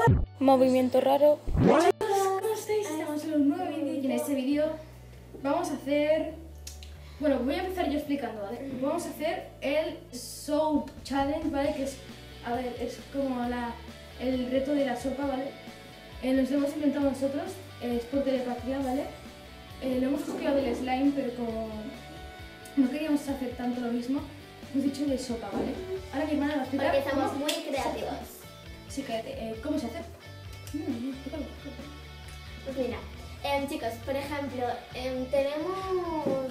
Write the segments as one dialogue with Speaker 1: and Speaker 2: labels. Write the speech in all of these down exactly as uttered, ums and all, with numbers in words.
Speaker 1: Movimiento raro.
Speaker 2: Hola, ¿cómo estáis? Estamos en un nuevo vídeo y en este vídeo vamos a hacer... Bueno, voy a empezar yo explicando, ¿vale? Vamos a hacer el Soap Challenge, ¿vale? Que es, a ver, es como la, el reto de la sopa, ¿vale? Eh, nos lo hemos inventado nosotros, eh, es por telepatía, ¿vale? Eh, lo hemos copiado del slime, pero como no queríamos hacer tanto lo mismo, hemos dicho de sopa, ¿vale? Ahora mi hermana va a explicar.
Speaker 3: Porque somos
Speaker 2: cómo
Speaker 3: muy creativos.
Speaker 2: Sí, cállate. Eh, ¿Cómo se hace? Mm, explícalo.
Speaker 3: Pues mira, em, chicos, por ejemplo, em, tenemos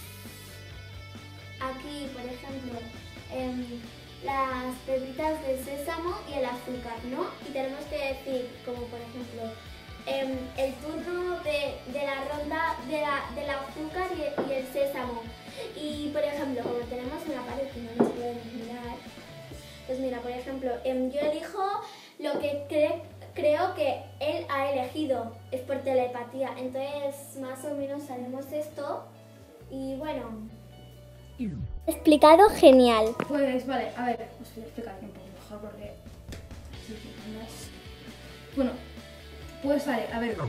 Speaker 3: aquí, por ejemplo, em, las pepitas de sésamo y el azúcar, ¿no? Y tenemos que decir, como por ejemplo, em, el turno de, de la ronda de la, del azúcar y el, y el sésamo. Y por ejemplo, como tenemos una pared que no nos podemos mirar, pues mira, por ejemplo, em, yo elijo lo que cre creo que él ha elegido, es por telepatía, entonces más o menos haremos esto y bueno... Explicado genial.
Speaker 2: Pues vale, a ver, os voy a explicar un poco mejor porque... Sí, sí, andas. Bueno, pues vale, a ver.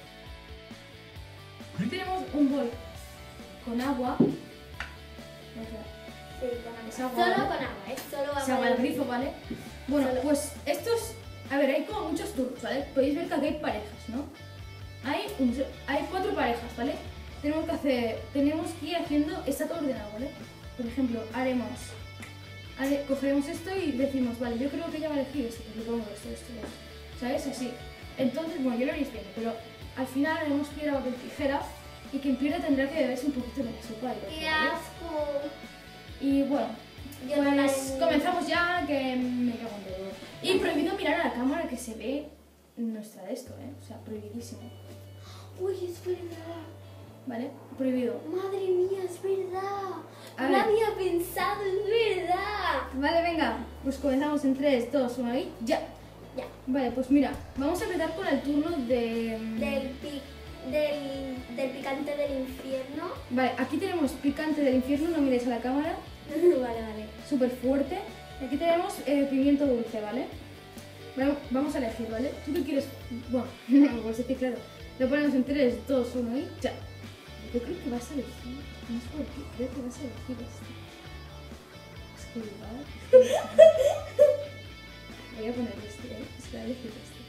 Speaker 2: Aquí tenemos un bol con agua. O sea,
Speaker 3: Sí, con agua.
Speaker 2: Es agua,
Speaker 3: Solo
Speaker 2: ¿vale?
Speaker 3: con agua, es solo agua.
Speaker 2: se agua del
Speaker 3: del
Speaker 2: grifo, ¿vale? Bueno,
Speaker 3: Solo.
Speaker 2: pues estos... A ver, hay como muchos turnos, ¿vale? Podéis ver que aquí hay parejas, ¿no? Hay, un, hay cuatro parejas, ¿vale? Tenemos que hacer... Tenemos que ir haciendo... Está todo ordenado, ¿vale? Por ejemplo, haremos... Hare, cogeremos esto y decimos, vale, yo creo que ella va a elegir esto, pues le pongo esto, esto, esto. ¿Sabes? Así. Entonces, bueno, yo lo iréis viendo, pero al final haremos piedra, papel, tijera y quien pierda tendrá que beberse un poquito de la sopa. De
Speaker 3: ¡Qué
Speaker 2: ¿vale?
Speaker 3: asco!
Speaker 2: Y bueno,
Speaker 3: Yo no la
Speaker 2: pues
Speaker 3: he-
Speaker 2: comenzamos ya, que me cago en todo. Y prohibido mirar a la cámara que se ve nuestra de esto, ¿eh? O sea, prohibidísimo.
Speaker 3: Uy, es verdad.
Speaker 2: ¿Vale? Prohibido.
Speaker 3: Madre mía, es verdad.
Speaker 2: A
Speaker 3: No
Speaker 2: ver.
Speaker 3: había pensado, es verdad.
Speaker 2: Vale, venga, pues comenzamos en tres, dos, uno y ya.
Speaker 3: Ya.
Speaker 2: Vale, pues mira, vamos a empezar con el turno de...
Speaker 3: Del, pi del, del picante del infierno.
Speaker 2: Vale, aquí tenemos picante del infierno, no miréis a la cámara,
Speaker 3: Vale, vale.
Speaker 2: súper fuerte. Y aquí tenemos eh, pimiento dulce, ¿vale? Bueno, vamos a elegir, ¿vale? ¿Tú qué quieres? Bueno, pues es que claro, lo ponemos en tres, dos, uno y ya. Yo creo que vas a elegir, no sé por qué, creo que vas a elegir este. Es que igual, es que... Voy a poner este, ¿eh? Es que voy a elegir este.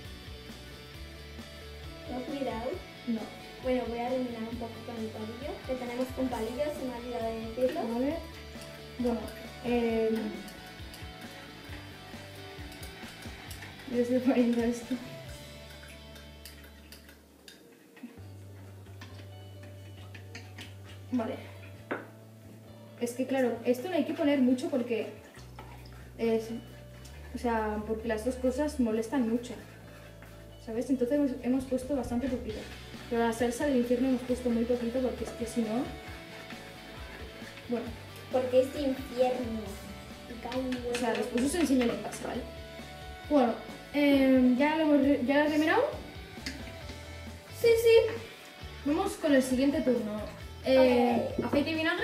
Speaker 3: ¿Lo has mirado?
Speaker 2: No.
Speaker 3: Bueno, voy a rellenar un poco con el palillo. Que tenemos un palillo, se me ha olvidado de decirlo.
Speaker 2: Vale. Bueno, eh... yo estoy poniendo esto. Vale. Es que claro, esto no hay que poner mucho porque es, o sea, porque las dos cosas molestan mucho, ¿sabes? Entonces hemos, hemos puesto bastante poquito. Pero la salsa del infierno hemos puesto muy poquito porque es que si no, bueno,
Speaker 3: Porque es de infierno. Y cae un
Speaker 2: o sea,
Speaker 3: huevo.
Speaker 2: después os enseño en casa, ¿vale? Bueno, eh, ya lo hemos re- ya lo has remirado. Sí, sí. Vamos con el siguiente turno. Eh, ¿Aceite y vinagre?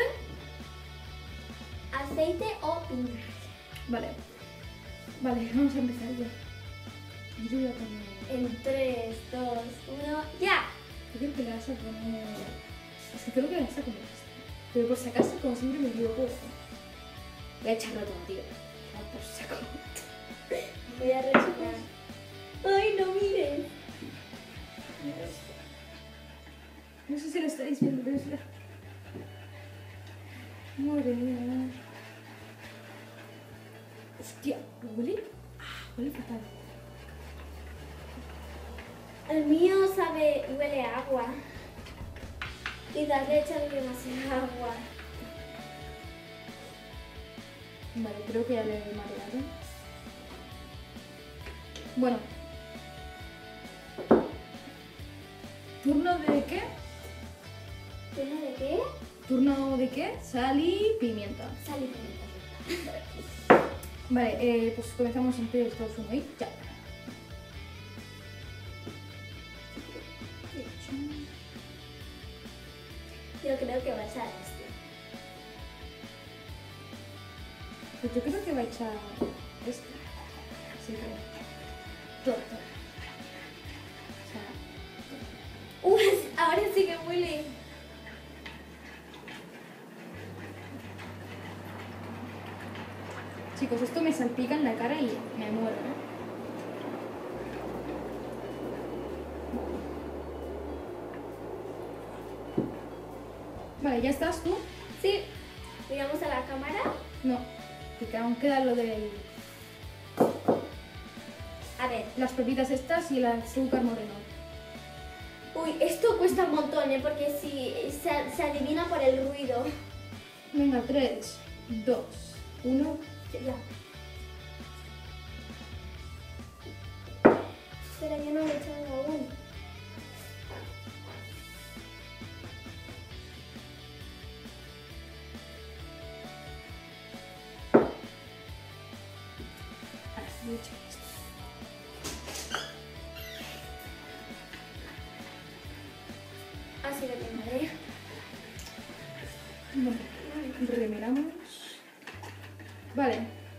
Speaker 3: Aceite o vinagre.
Speaker 2: Vale. Vale, vamos a empezar ya. Yo voy a poner...
Speaker 3: En tres, dos, uno, ¡ya!
Speaker 2: Yo creo que le vas a poner... Es que creo que le vas a poner esto. Pero por si acaso, como siempre me equivoco, voy a echarlo todo, tío. Ah, por saco.
Speaker 3: Voy a rellenar. ¡Ay, no miren!
Speaker 2: No sé si lo estáis viendo, pero es la... Madre mía. Hostia, ¿huele? Ah, huele fatal.
Speaker 3: El mío sabe, huele a agua. Quizás le echan demasiada agua.
Speaker 2: Vale, creo que ya le he mareado. Bueno. ¿Turno de qué?
Speaker 3: ¿Tiene de qué?
Speaker 2: ¿Turno de qué? Sal y pimienta.
Speaker 3: Sal y pimienta.
Speaker 2: Vale, eh, pues comenzamos en tres, dos, uno y ya.
Speaker 3: Yo creo que va a echar este.
Speaker 2: Pues yo creo que va a echar esto. Así que... Todo, todo. salpica en la cara y me muero, ¿eh? Vale, ¿ya estás tú?
Speaker 3: Sí. Miramos a la cámara.
Speaker 2: No, que aún queda lo de
Speaker 3: A ver.
Speaker 2: las pepitas estas y el azúcar moreno.
Speaker 3: Uy, esto cuesta un montón, ¿eh? Porque si se, se adivina por el ruido.
Speaker 2: Venga, tres, dos, uno,
Speaker 3: Ya. Espera, yo no lo he echado aún.
Speaker 2: Ahora, voy a echar esto.
Speaker 3: Así lo tengo, ¿eh?
Speaker 2: Bueno, remiramos. Vale,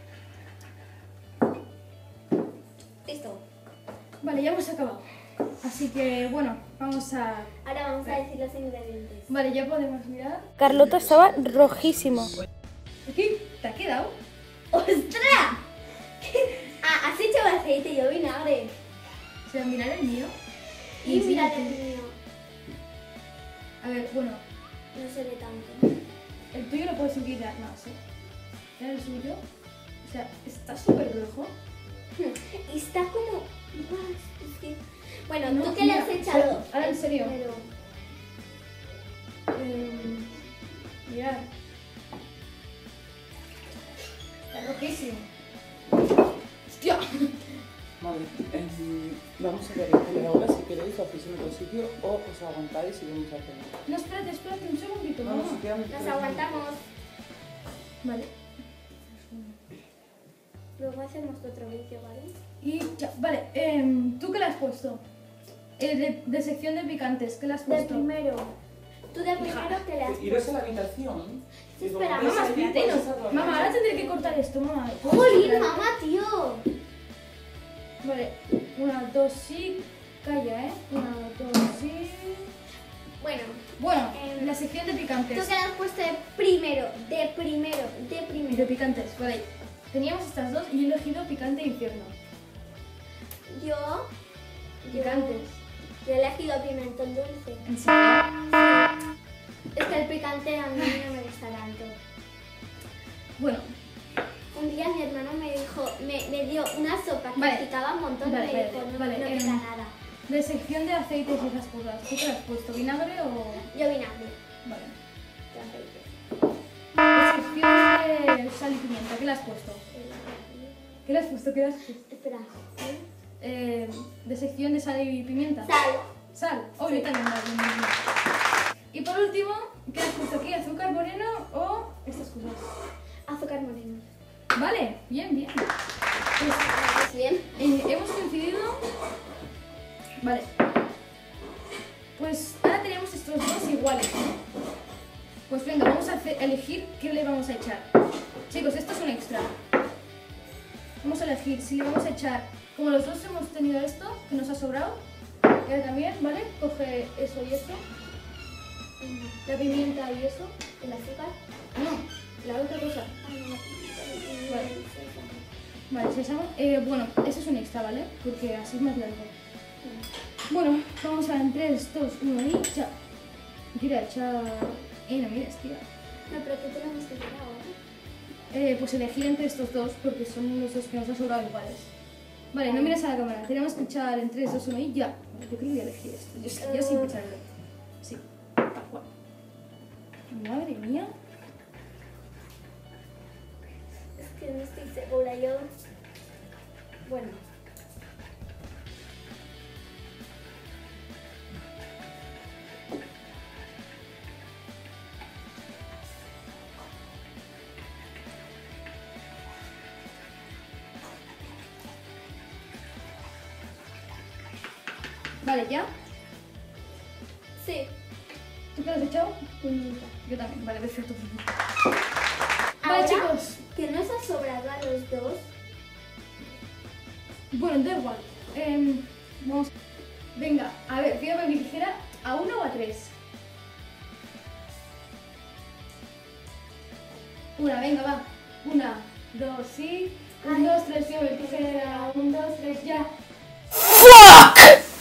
Speaker 3: Listo.
Speaker 2: vale, ya hemos acabado. Así que, bueno, vamos a...
Speaker 3: Ahora vamos a decir los ingredientes.
Speaker 2: Vale, ya podemos mirar.
Speaker 1: Carlota estaba rojísimo.
Speaker 2: ¿Qué? ¿Te ha quedado?
Speaker 3: ¡Ostras! Ah, has hecho aceite y yo vinagre.
Speaker 2: O sea, mirar el mío.
Speaker 3: Y mira
Speaker 2: sí,
Speaker 3: el
Speaker 2: sí.
Speaker 3: mío.
Speaker 2: A ver, bueno,
Speaker 3: No se ve tanto.
Speaker 2: el tuyo lo puedes inclinar más, ¿eh? Mira el suyo. O sea, está súper rojo.
Speaker 3: Y está como... Guau, es que... Bueno,
Speaker 2: No,
Speaker 3: ¿tú qué le has
Speaker 2: mira,
Speaker 3: echado?
Speaker 2: ahora en serio.
Speaker 3: Pero...
Speaker 2: Eh, mirad. Está rojísimo. ¡Hostia!
Speaker 4: Vale, em, vamos a ver el tele ahora, si queréis lo hacéis en otro sitio o os aguantáis y vamos a hacerlo.
Speaker 2: No, espérate, espérate un segundito,
Speaker 4: No, no,
Speaker 2: mamá.
Speaker 4: si quedan
Speaker 3: Nos
Speaker 4: tres
Speaker 3: aguantamos.
Speaker 2: Vale.
Speaker 3: Luego hacemos otro vídeo, ¿vale?
Speaker 2: Y ya, vale, em, ¿tú qué le has puesto? Eh, de, de sección de picantes, ¿qué le has
Speaker 3: De
Speaker 2: puesto?
Speaker 3: primero. Tú de primero que le has
Speaker 4: minutos. Iros a
Speaker 3: puesto.
Speaker 4: la habitación.
Speaker 3: Sí,
Speaker 4: y como
Speaker 3: espera,
Speaker 4: veis
Speaker 2: Mamá,
Speaker 4: allí,
Speaker 2: espérate,
Speaker 4: podéis
Speaker 2: no.
Speaker 4: hacerlo.
Speaker 2: Mamá, ahora tendré que cortar esto, mamá. ¿Puedes
Speaker 3: ¡Jolín,
Speaker 2: cortar?
Speaker 3: mamá, tío!
Speaker 2: Vale, una, dos, sí. Calla, ¿eh? Una, dos, sí.
Speaker 3: Bueno,
Speaker 2: Bueno,
Speaker 3: Em,
Speaker 2: la sección de
Speaker 3: tú
Speaker 2: picantes.
Speaker 3: que le has puesto de primero, de primero, de
Speaker 2: De
Speaker 3: primero.
Speaker 2: picantes, vale. Teníamos estas dos y he elegido picante e infierno.
Speaker 3: Yo... yo-
Speaker 2: Picantes.
Speaker 3: Yo he elegido pimentón dulce.
Speaker 2: ¿En serio?
Speaker 3: Es que el picante a mí no me gusta tanto.
Speaker 2: Bueno,
Speaker 3: Un día mi hermano me dijo, me, me dio una sopa que
Speaker 2: Vale.
Speaker 3: picaba un montón
Speaker 2: Vale,
Speaker 3: y me
Speaker 2: vale,
Speaker 3: dijo, no,
Speaker 2: vale,
Speaker 3: no
Speaker 2: em,
Speaker 3: pica nada.
Speaker 2: de sección de aceites y esas cosas, ¿tú qué le has puesto? ¿Vinagre o...?
Speaker 3: Yo vinagre.
Speaker 2: Vale.
Speaker 3: de aceite.
Speaker 2: De sección de sal y pimienta, ¿qué le has puesto? ¿Qué le has puesto? ¿Qué le has puesto?
Speaker 3: Espera.
Speaker 2: Eh, de sección de sal y pimienta.
Speaker 3: Sal.
Speaker 2: Sal. Oh, yo también, vale, muy bien. Y por último, ¿qué le has puesto aquí? ¿Azúcar moreno o estas cosas?
Speaker 3: Azúcar moreno.
Speaker 2: Vale, bien, bien. Pues,
Speaker 3: ¿Estás bien?
Speaker 2: eh, hemos coincidido. Vale. Pues ahora tenemos estos dos iguales. Pues venga, vamos a hacer- elegir qué le vamos a echar. Chicos, esto es un extra. Vamos a elegir si le vamos a echar, como los dos hemos tenido esto, que nos ha sobrado, y ahora también, ¿vale? Coge eso y esto, la pimienta y eso.
Speaker 3: ¿El azúcar?
Speaker 2: No, la otra cosa.
Speaker 3: Ah, no.
Speaker 2: Vale. Vale, sésamo. Eh, bueno, eso es un extra, ¿vale? Porque así es más largo. Bueno, vamos a en tres, dos, uno y ya. Quiero echar... Eh, no mires, tía.
Speaker 3: No, pero ¿qué tenemos que hacer ahora?
Speaker 2: Eh, pues elegir entre estos dos porque son los dos que nos han sobrado iguales. Vale, no mires a la cámara. Tenemos que echar en tres, dos, uno y ya. Vale, yo creo que voy a elegir esto. Yo, sí- yo siempre echarlo. Sí, tal cual. Madre mía.
Speaker 3: Es que no estoy segura yo. Bueno.
Speaker 2: Vale, ¿ya?
Speaker 3: Sí.
Speaker 2: ¿Tú qué lo has echado?
Speaker 3: Pimienta.
Speaker 2: Yo también. Vale, perfecto.
Speaker 3: Ahora,
Speaker 2: Vale, chicos.
Speaker 3: ¿qué nos ha sobrado a los dos?
Speaker 2: Bueno, da igual. Em, vamos. Venga, a ver, pido que me dijera a uno o a tres. Una, venga, va. Una, dos y. Un, dos, tres, yo, el tijera. Un, dos, tres, ya.
Speaker 1: ¡Fuck!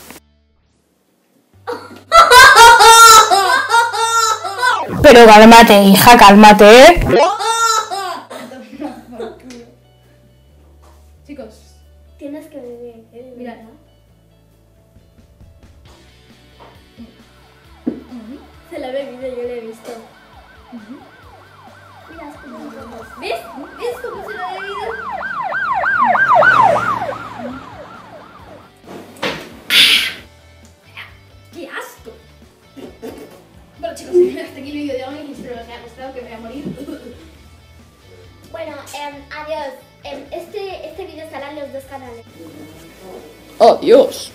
Speaker 1: Pero cálmate, hija, cálmate, ¿eh?
Speaker 2: Chicos,
Speaker 3: Tienes que beber, ¿eh?
Speaker 2: Mira.
Speaker 3: ¿verdad? Se la ha bebido, yo la he visto. Mira, es como un poco. ¿Ves? ¿Ves cómo se la ha bebido?
Speaker 2: ¡qué asco! Bueno chicos, hasta aquí el vídeo de hoy. Espero que os haya gustado, que me voy a morir.
Speaker 3: Bueno, em, adiós. Em, este, este vídeo estará en los dos canales.
Speaker 4: ¡Adiós!